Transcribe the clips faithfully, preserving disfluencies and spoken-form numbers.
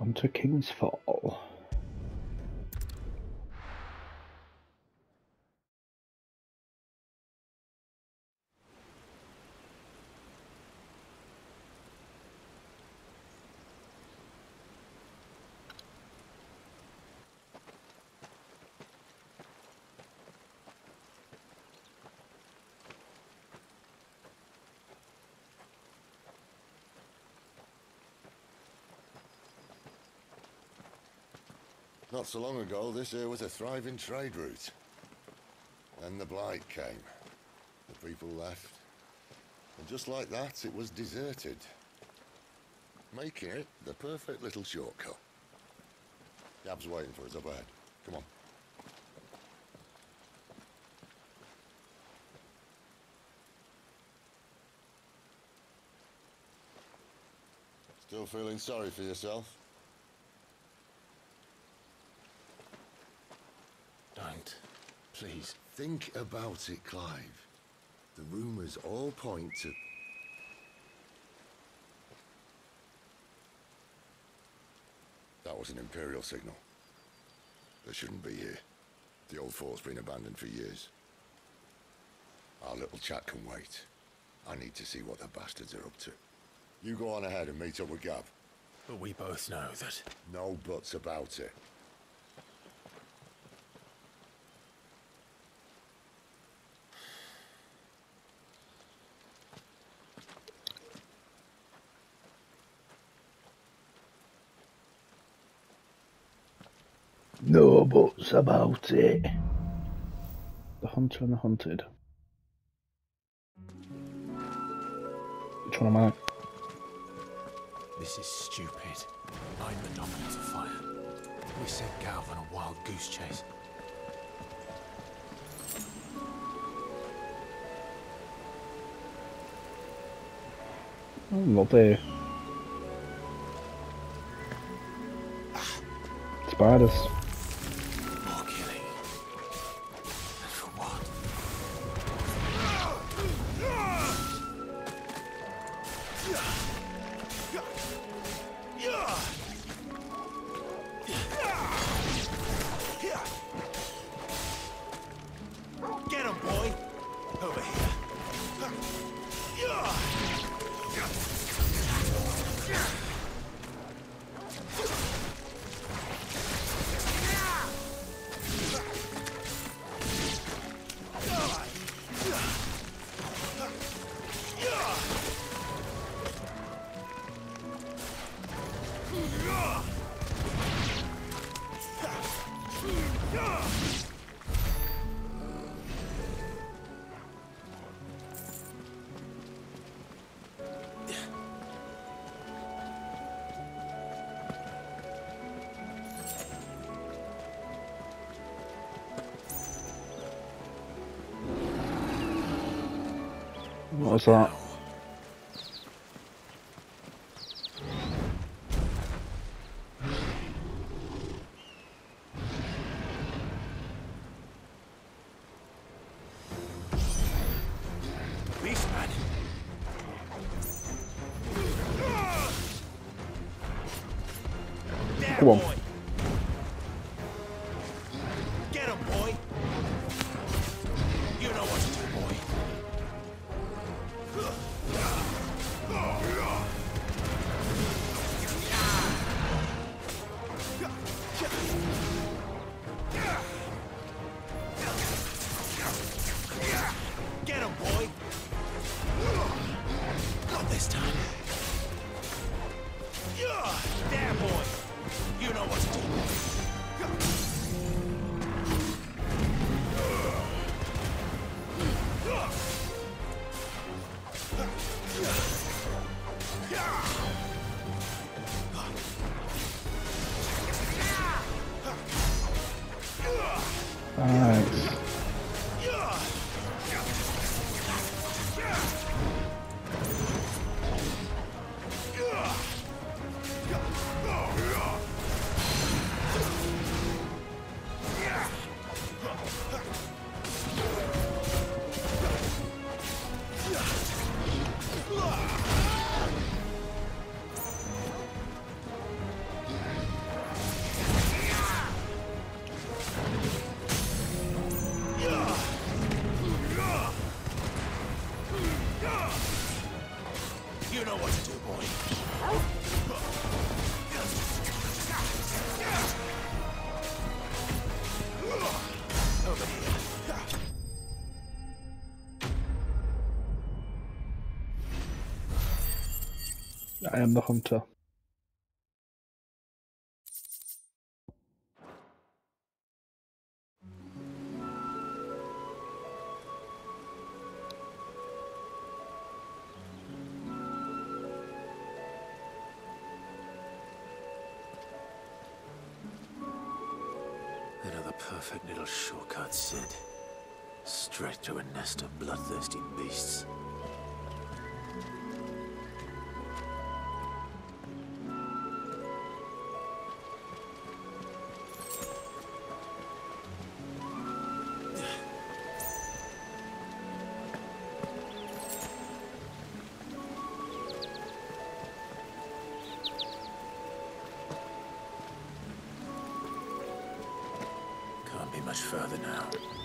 On to King's Fall. Not so long ago, this here was a thriving trade route. Then the blight came. The people left. And just like that, it was deserted. Making it the perfect little shortcut. Yab's waiting for us up ahead. Come on. Still feeling sorry for yourself? Don't. Please. Think about it, Clive. The rumours all point to... That was an Imperial signal. They shouldn't be here. The old fort's been abandoned for years. Our little chat can wait. I need to see what the bastards are up to. You go on ahead and meet up with Gab. But we both know that... No buts about it. No buts about it. The Hunter and the Hunted. Which one am I? This is stupid. I'm the dominant of fire. We sent Galv on a wild goose chase. Oh, not there. Spiders. More killing. And for what? Get him, boy! Over here. What was that? Beastman! There, Come on. boy! Get him, boy! You know what to do, boy. Get him, boy! Not this time. There, boy! You know what to do, Nice. I am the hunter. Another perfect little shortcut, Sid. Straight to a nest of bloodthirsty beasts. Can't be much further now.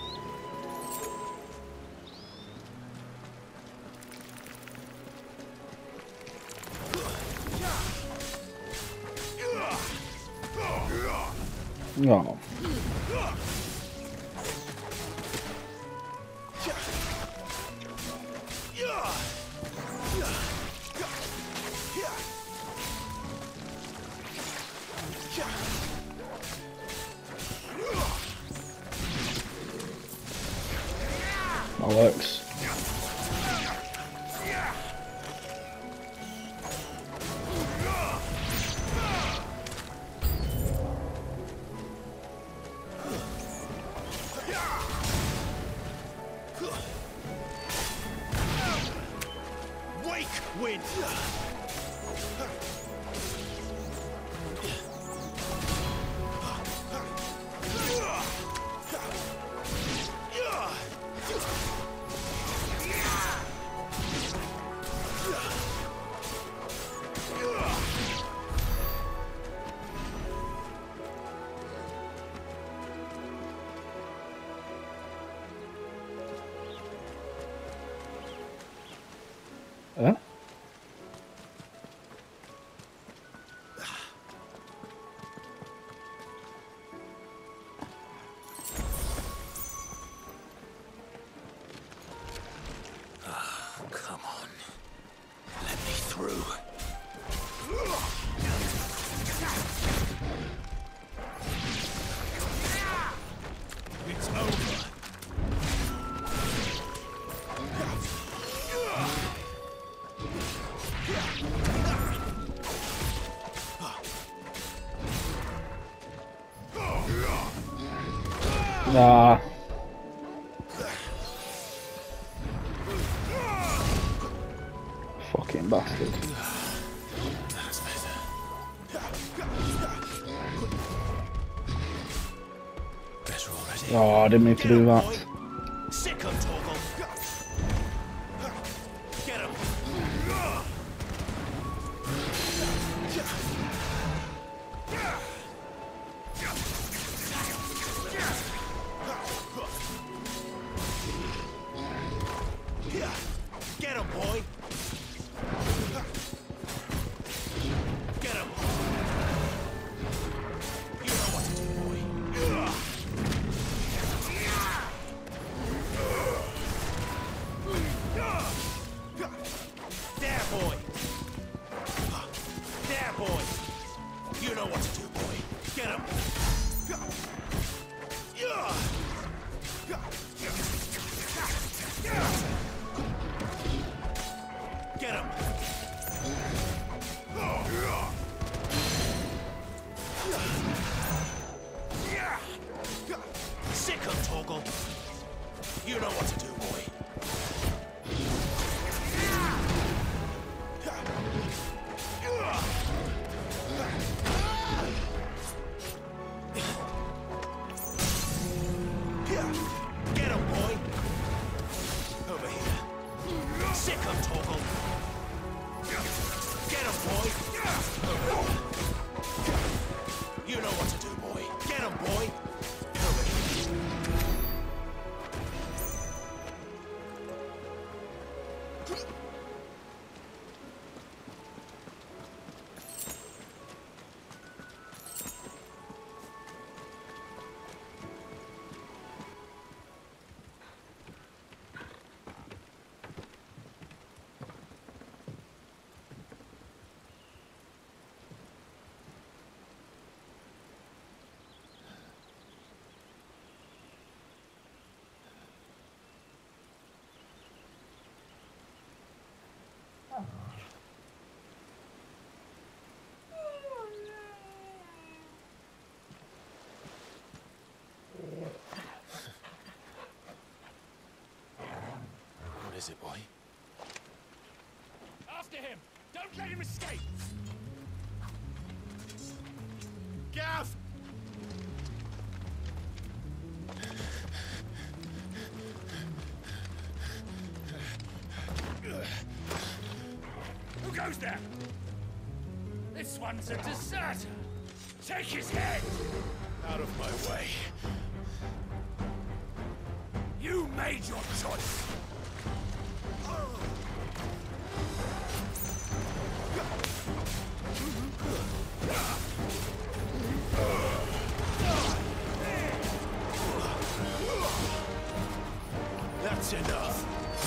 No. That works. Wake wind. Huh? Come on. Let me through. It's over. Nah. Fucking bastard. That's better. Better already. Oh, I didn't mean to do that. Sick of Torgal. Get him. Get him, boy. Get him. You know what to do, boy. There, boy. There, boy. You know what to do, boy. Get him. Get him. Sick of Torgal. You know what to do, boy. is it, boy? After him! Don't let him escape! Gav! Who goes there? This one's a deserter! Take his head! Out of my way. You made your choice! That's enough.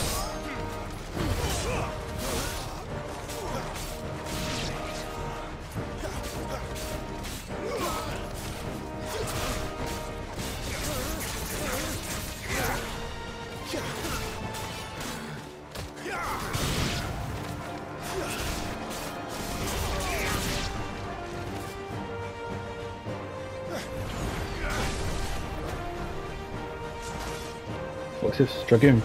What's this? Dragoon?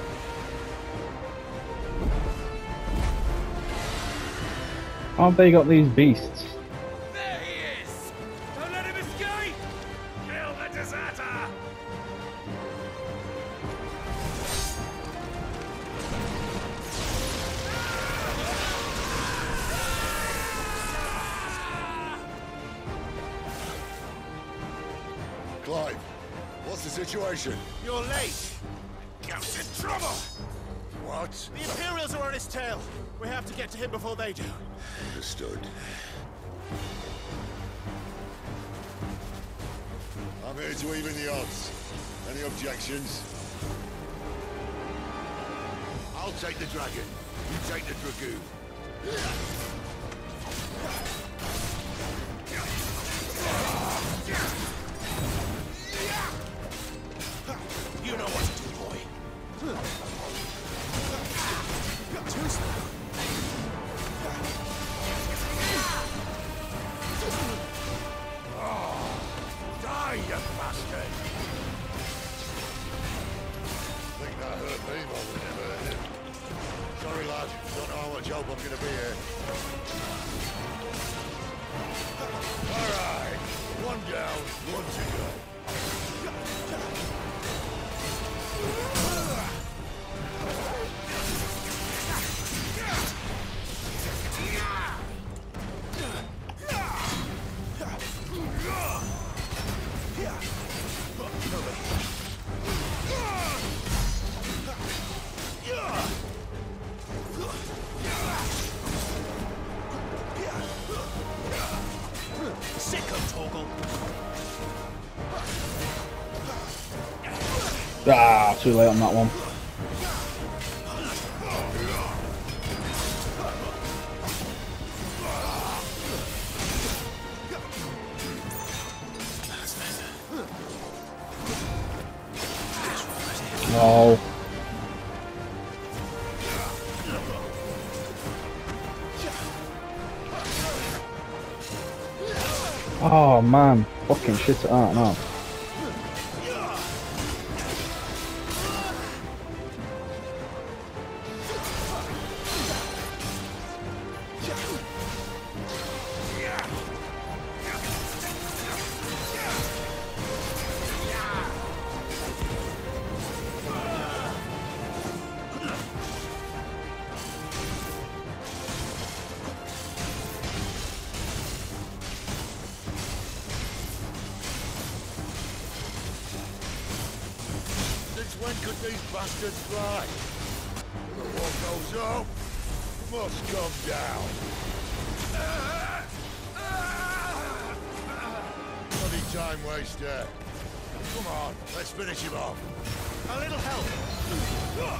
Aren't they got these beasts? There he is! Don't let him escape! Kill the deserter! Clive, what's the situation? You're late! Gout's in trouble! What? The Imperials are on his tail! We have to get to him before they do. Understood. I'm here to even the odds. Any objections? I'll take the dragon. You take the dragoon. You know what to do, boy. Too slow. Oh, die, you bastard! Think that hurt me more than it hurt him. Sorry, lad. Don't know how much help I'm gonna be here. All right. One down, one to go. Sick of Toggle. Ah, too late on that one. No. Oh man, fucking shit it out now. Since when could these bastards fly? The war goes up, must come down. Bloody time waster. Come on, let's finish him off. A little help.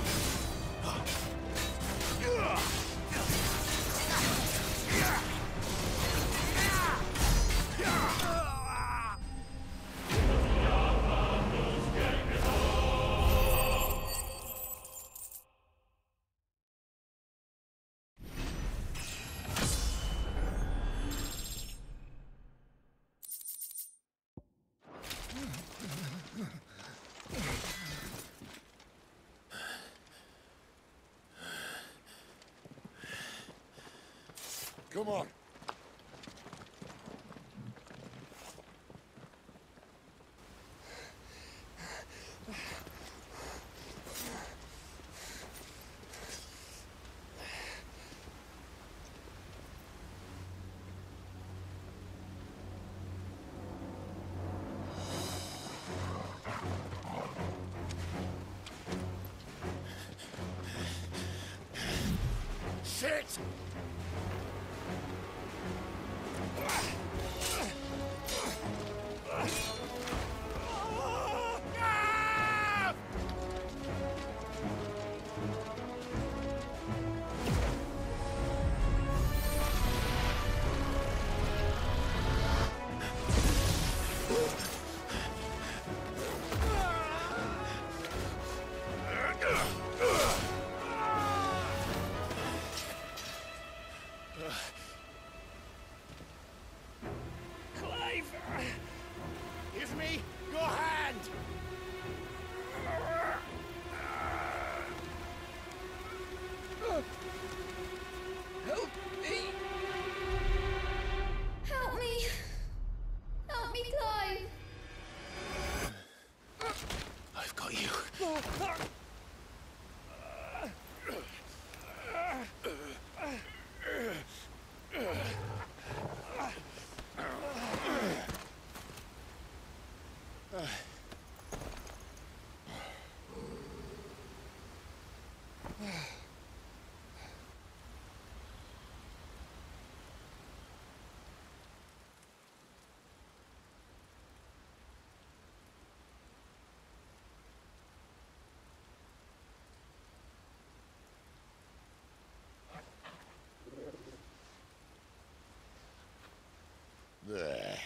Come on. Shit! Clive! Give me your hand! Help me! Help me! Help me, Clive! I've got you. There.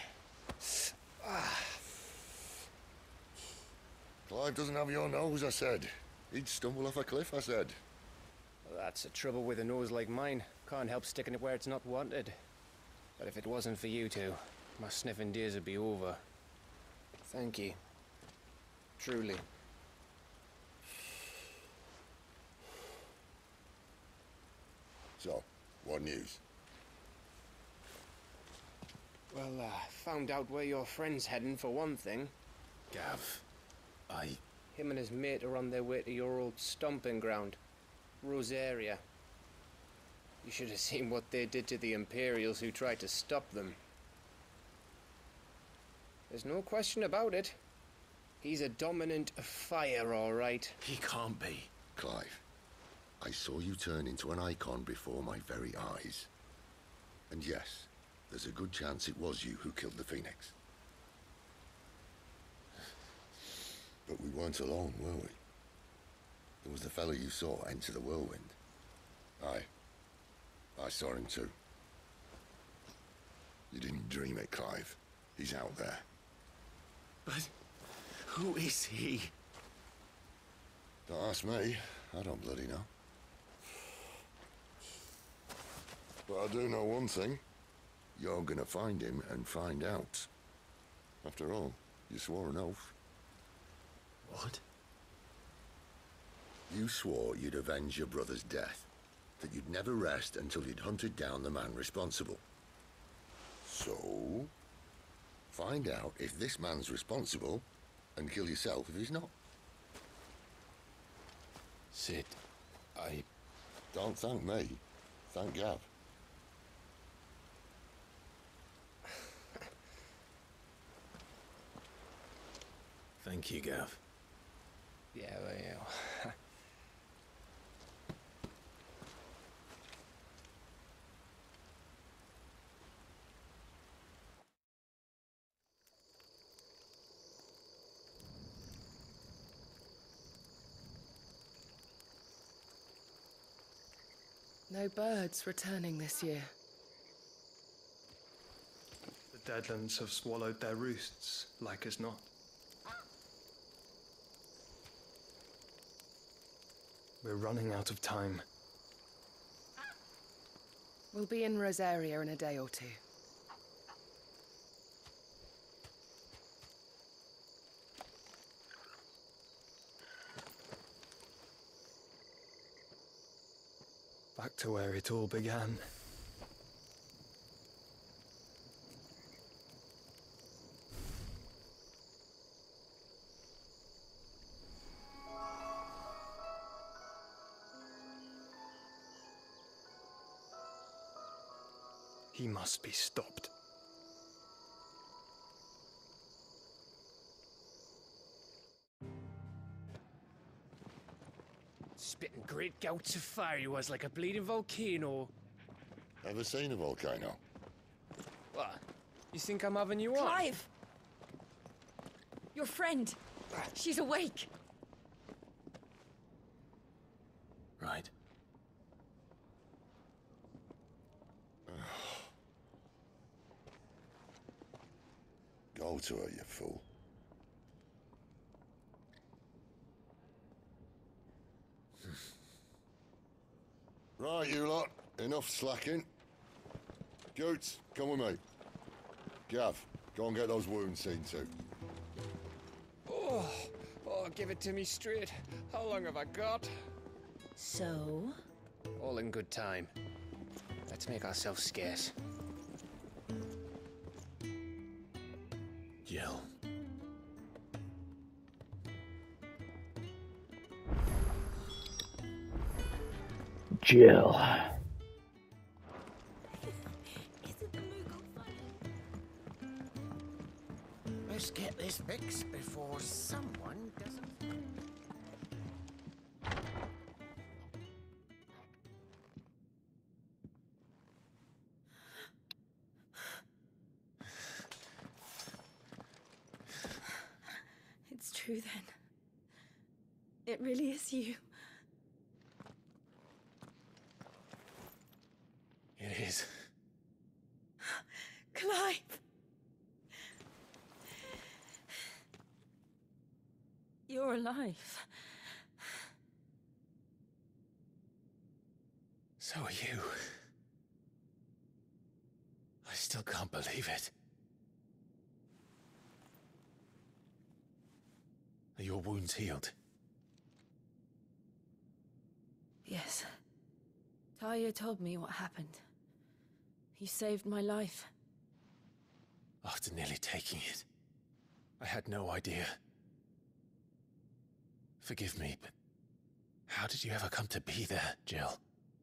Clive doesn't have your nose, I said. He'd stumble off a cliff, I said. Well, that's the trouble with a nose like mine. Can't help sticking it where it's not wanted. But if it wasn't for you two, my sniffing days would be over. Thank you. Truly. So, what news? Well, uh, found out where your friend's heading, for one thing. Gav, I... Him and his mate are on their way to your old stomping ground, Rosaria. You should have seen what they did to the Imperials who tried to stop them. There's no question about it. He's a dominant of fire, all right. He can't be. Clive, I saw you turn into an icon before my very eyes. And yes, there's a good chance it was you who killed the Phoenix. But we weren't alone, were we? There was the fellow you saw enter the whirlwind. Aye. I saw him too. You didn't dream it, Clive. He's out there. But who is he? Don't ask me. I don't bloody know. But I do know one thing. You're gonna find him and find out. After all, you swore an oath. What? You swore you'd avenge your brother's death. That you'd never rest until you'd hunted down the man responsible. So, find out if this man's responsible and kill yourself if he's not. Sid, I... Don't thank me. Thank Gav. Thank you, Gav. Yeah, well, yeah. No birds returning this year. The Deadlands have swallowed their roosts, like as not. We're running out of time. We'll be in Rosaria in a day or two. Back to where it all began. He must be stopped. Spitting great gouts of fire he was, like a bleeding volcano. Ever seen a volcano? What? You think I'm having you on? Clive! Your friend. She's awake. Right. Go to her, you fool. Right, you lot. Enough slacking. Goots, come with me. Gav, go and get those wounds seen to. Oh, oh, give it to me straight. How long have I got? So? All in good time. Let's make ourselves scarce. Jill. Jill. Isn't the Moogle funny? Let's get this fixed before someone doesn't. It's true then. It really is you. It is. Clive! You're alive. So are you. I still can't believe it. Are your wounds healed? Yes. Talia told me what happened. You saved my life. After nearly taking it, I had no idea. Forgive me, but how did you ever come to be there, Jill?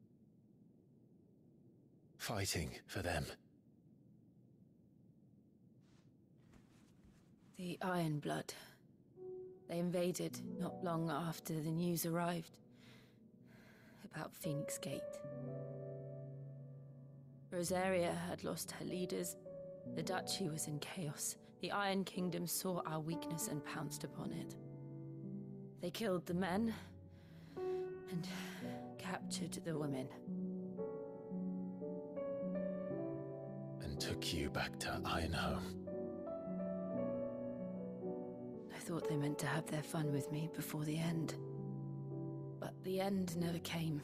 Fighting for them. The Iron Blood. They invaded not long after the news arrived about Phoenix Gate. Rosaria had lost her leaders. The Duchy was in chaos. The Iron Kingdom saw our weakness and pounced upon it. They killed the men and captured the women. And took you back to Ironhome. I thought they meant to have their fun with me before the end. But the end never came.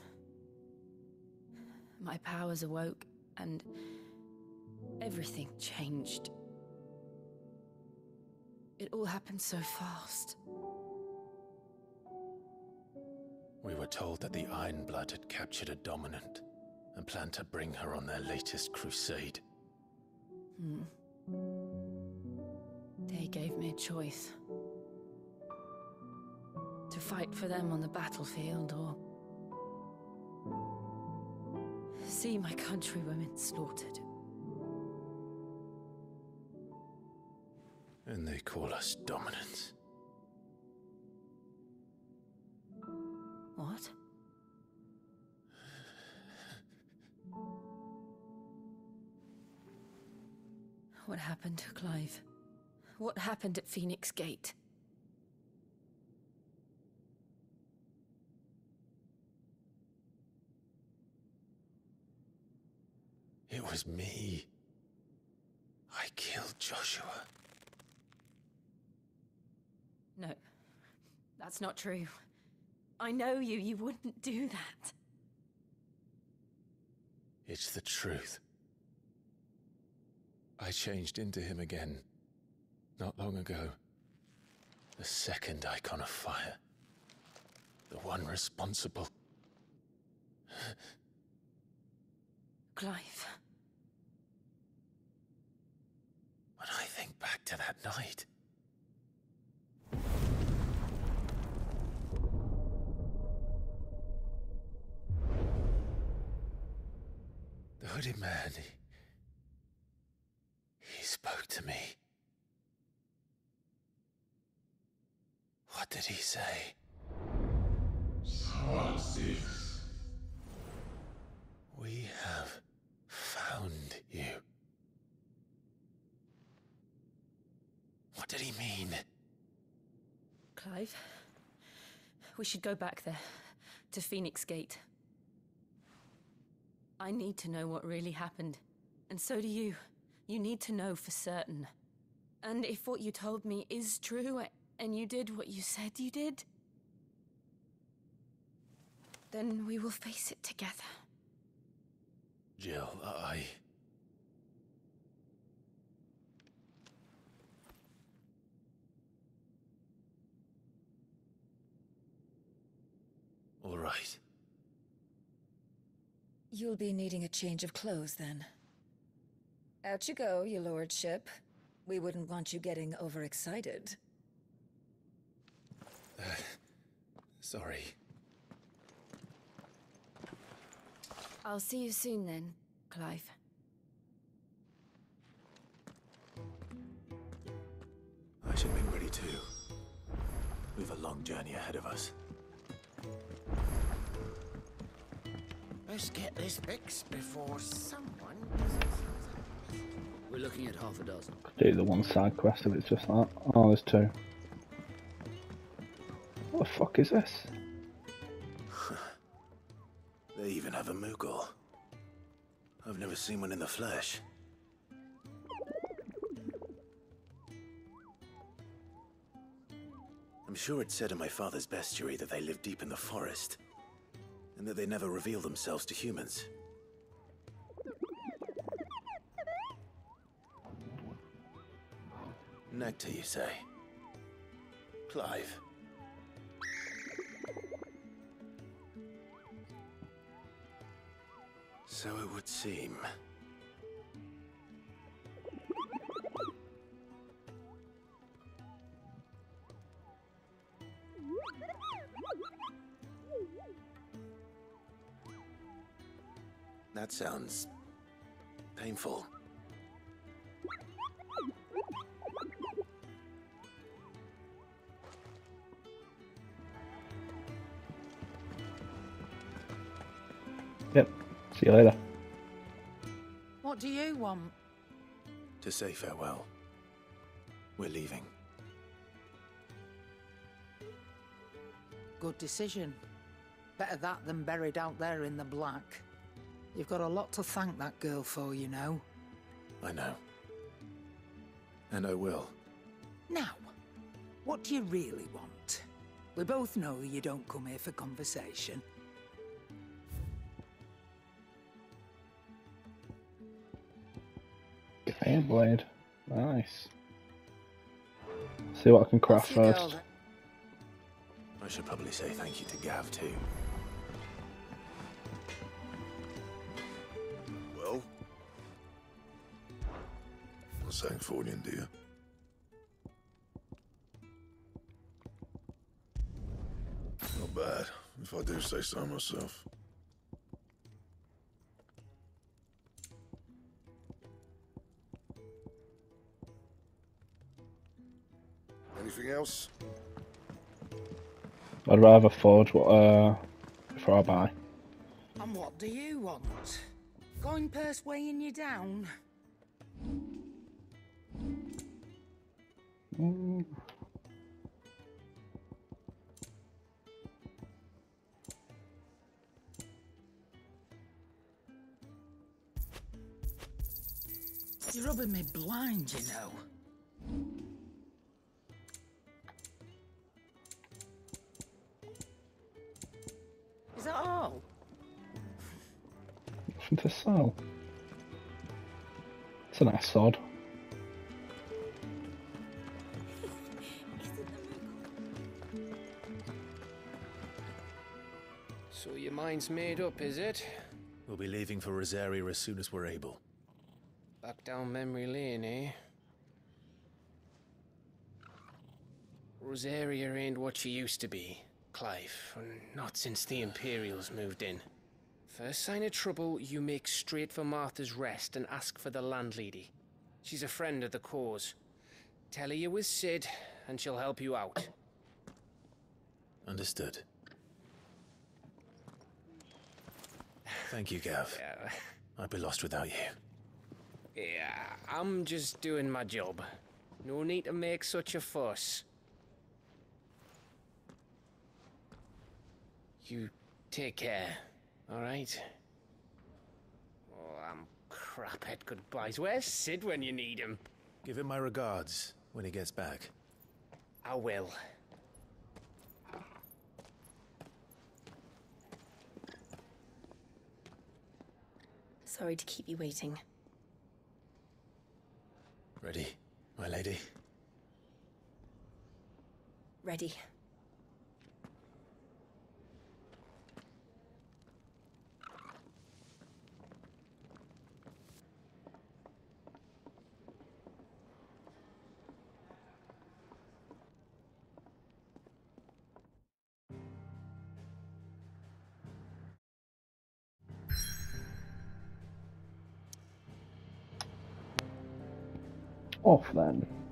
My powers awoke, and everything changed. It all happened so fast. We were told that the Iron Blood had captured a dominant and planned to bring her on their latest crusade. Hmm. They gave me a choice. To fight for them on the battlefield, or see my countrywomen slaughtered. And they call us dominants. What? What happened to Clive? What happened at Phoenix Gate? It was me. I killed Joshua. No, that's not true. I know you, you wouldn't do that. It's the truth. I changed into him again, not long ago. The second icon of fire. The one responsible. Clive. When I think back to that night... The hooded man, he, spoke to me. What did he say? Six. We have found you. What did he mean? Clive, we should go back there, to Phoenix Gate. I need to know what really happened, and so do you. You need to know for certain. And if what you told me is true, and you did what you said you did, then we will face it together. Jill, I... All right. You'll be needing a change of clothes, then. Out you go, your lordship. We wouldn't want you getting overexcited. Uh, sorry. I'll see you soon then, Clive. I should be ready too. We've a long journey ahead of us. Let's get this fixed before someone does something. We're looking at half a dozen. Could do the one side quest if it's just that. Oh, there's two. What the fuck is this? They even have a Moogle. I've never seen one in the flesh. I'm sure it said in my father's bestiary that they live deep in the forest, and that they never reveal themselves to humans. Nectar, you say? Clive. So it would seem. That sounds painful. Yep. See you later. What do you want? To say farewell. We're leaving. Good decision. Better that than buried out there in the black. You've got a lot to thank that girl for, you know. I know. And I will. Now, what do you really want? We both know you don't come here for conversation. Fire blade. Nice. See what I can craft Off you go, first. then. I should probably say thank you to Gav too. Well? What's Sancfordian, dear? Not bad, if I do say so myself. Anything else? I'd rather forge what, uh, before I buy. And what do you want? Going purse weighing you down? Mm. You're rubbing me blind, you know. Is that all? Nothing to sell. It's a nice sword. So your mind's made up, is it? We'll be leaving for Rosaria as soon as we're able. Back down memory lane, eh? Rosaria ain't what she used to be, Clive. Not since the Imperials moved in. First sign of trouble, you make straight for Martha's Rest and ask for the landlady. She's a friend of the cause. Tell her you was Sid, and she'll help you out. Understood. Thank you, Gav. Yeah. I'd be lost without you. Yeah, I'm just doing my job. No need to make such a fuss. You take care, alright? Oh, I'm crap at goodbyes. Where's Sid when you need him? Give him my regards when he gets back. I will. Sorry to keep you waiting. Ready, my lady? Ready. Off then.